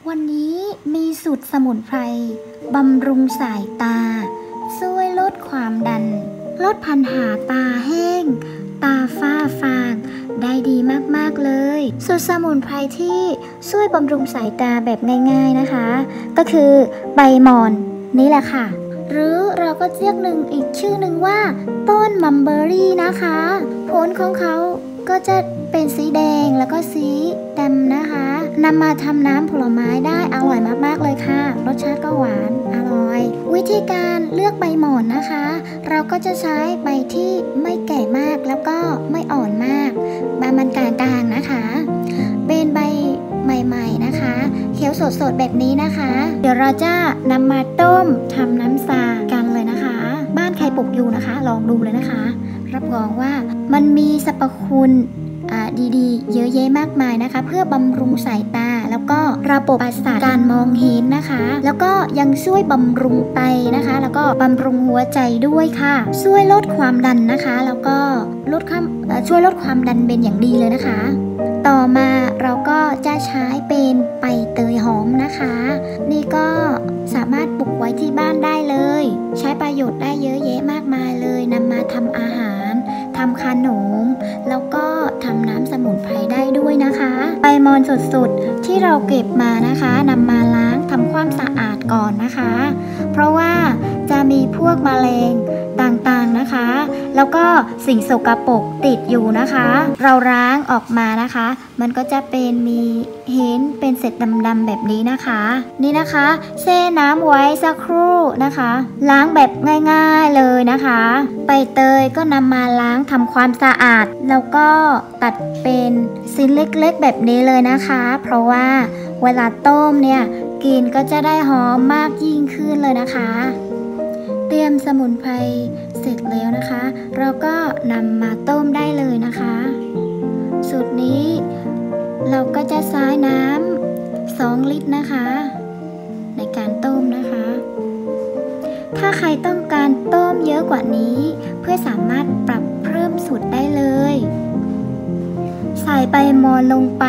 วันนี้มีสูตรสมุนไพรบำรุงสายตาช่วยลดความดันลดปัญหาตาแห้งตาฝ้าฟางได้ดีมากๆเลยสูตรสมุนไพรที่ช่วยบำรุงสายตาแบบง่ายๆนะคะก็คือใบหม่อนนี่แหละค่ะหรือเราก็เรียกอีกชื่อหนึ่งว่าต้นมัมเบอรี่นะคะผลของเขาก็จะเป็นสีแดงแล้วก็สีดำนะคะนำมาทำน้ำผลไม้ได้อร่อยมากๆเลยค่ะรสชาติก็หวานอร่อยวิธีการเลือกใบหม่อนนะคะเราก็จะใช้ใบที่ไม่แก่มากแล้วก็ไม่อ่อนมากใบมันกลางๆนะคะเป็นใบใหม่ๆนะคะเขียวสดๆแบบนี้นะคะเดี๋ยวเราจะนำมาต้มทำน้ำชากันเลยนะคะบ้านใครปลูกอยู่นะคะลองดูเลยนะคะรับรองว่ามันมีสรรพคุณดีๆเยอะแยะมากมายนะคะเพื่อบำรุงสายตาแล้วก็ระบบประสาทการมองเห็นนะคะแล้วก็ยังช่วยบำรุงไตนะคะแล้วก็บำรุงหัวใจด้วยค่ะช่วยลดความดันนะคะแล้วก็ช่วยลดความดันเป็นอย่างดีเลยนะคะต่อมาเราก็จะใช้เป็นใบเตยหอมนะคะนี่ก็สามารถปลูกไว้ที่บ้านได้เลยใช้ประโยชน์ได้เยอะแยะมากมายเลยนำมาทำอาหารทำขนมแล้วก็ทำน้ำสมุนไพรได้ด้วยนะคะใบมอนสดๆที่เราเก็บมานะคะนำมาล้างทำความสะอาดก่อนนะคะเพราะว่าจะมีพวกแมลงต่างๆนะคะแล้วก็สิ่งสกปรกติดอยู่นะคะเราล้างออกมานะคะมันก็จะมีเห็นเป็นเศษดำๆแบบนี้นะคะนี่นะคะแช่น้ำไว้สักครู่นะคะล้างแบบง่ายๆเลยนะคะใบเตยก็นำมาล้างทำความสะอาดแล้วก็ตัดเป็นชิ้นเล็กๆแบบนี้เลยนะคะเพราะว่าเวลาต้มเนี่ยกลิ่นก็จะได้หอมมากยิ่งขึ้นเลยนะคะเตรียมสมุนไพรเสร็จแล้วนะคะเราก็นำมาต้มได้เลยนะคะสูตรนี้เราก็จะใช้น้ำ2 ลิตรนะคะในการต้มนะคะถ้าใครต้องการต้มเยอะกว่านี้เพื่อสามารถปรับเพิ่มสูตรได้เลยใส่ใบมอนลงไป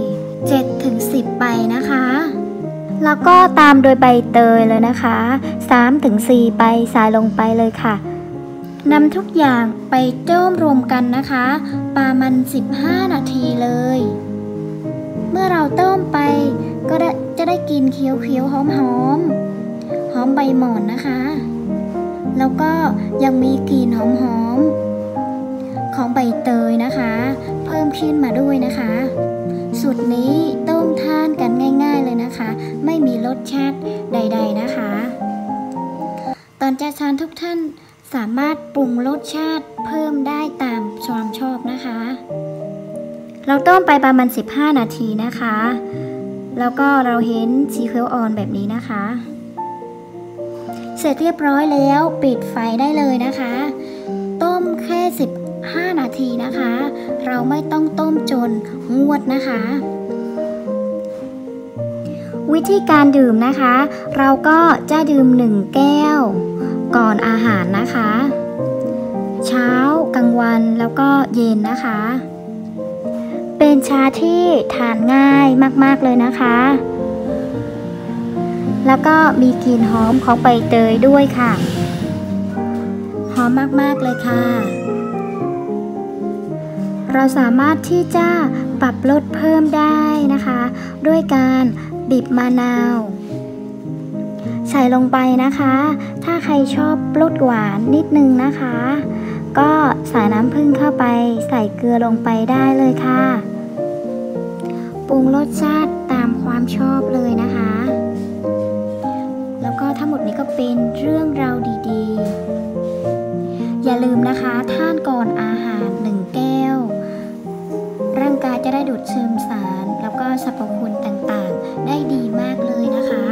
7-10 ใบนะคะแล้วก็ตามโดยใบเตยเลยนะคะ 3-4 ใบใส่ลงไปเลยค่ะนำทุกอย่างไปต้มรวมกันนะคะประมาณ15 นาทีเลยเมื่อเราต้มไปก็จะได้กลิ่นเขียวๆหอมใบหม่อนนะคะแล้วก็ยังมีกลิ่นหอมของใบเตยนะคะเพิ่มขึ้นมาด้วยนะคะสูตรนี้ต้มทานกันง่ายๆเลยนะคะไม่มีรสชาติใดๆนะคะตอนจะทานทุกท่านสามารถปรุงรสชาติเพิ่มได้ตามความชอบนะคะเราต้มไปประมาณ15 นาทีนะคะแล้วก็เราเห็นสีเขียวอ่อนแบบนี้นะคะเสร็จเรียบร้อยแล้วปิดไฟได้เลยนะคะต้มแค่15 นาทีนะคะเราไม่ต้องต้มจนงวดนะคะวิธีการดื่มนะคะเราก็จะดื่ม1 แก้วก่อนอาหารนะคะเช้ากลางวันแล้วก็เย็นนะคะเป็นชาที่ทานง่ายมากๆเลยนะคะแล้วก็มีกลิ่นหอมของใบเตยด้วยค่ะหอมมากๆเลยค่ะเราสามารถที่จะปรับรสเพิ่มได้นะคะด้วยการบีบมะนาวใส่ลงไปนะคะถ้าใครชอบรสหวานนิดนึงนะคะก็ใส่น้ำผึ้งเข้าไปใส่เกลือลงไปได้เลยค่ะปรุงรสชาติตามความชอบเลยนะคะแล้วก็ทั้งหมดนี้ก็เป็นเรื่องราวดีๆอย่าลืมนะคะทานก่อนอาหาร1 แก้วร่างกายจะได้ดูดซึมสารแล้วก็สรรพคุณต่างๆได้ดีมากเลยนะคะ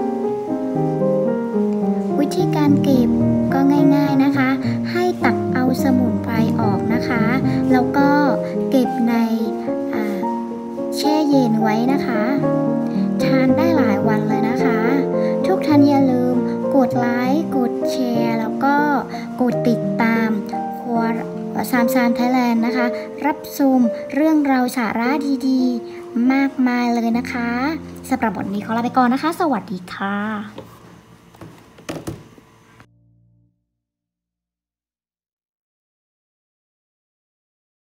วิธีการเก็บก็ง่ายๆนะคะให้ตักเอาสมุนไพรออกนะคะแล้วก็เก็บในแช่เย็นไว้นะคะทานได้หลายวันเลยนะคะทุกท่านอย่าลืมกดไลค์กดแชร์แล้วก็กดติดตามครัว33 Thailand นะคะรับชมเรื่องราวสาระดีๆมากมายเลยนะคะสำหรับบทนี้ขอลาไปก่อนนะคะสวัสดีค่ะ